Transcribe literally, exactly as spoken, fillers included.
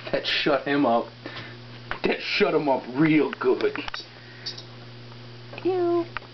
That shut him up. That shut him up real good. Ew.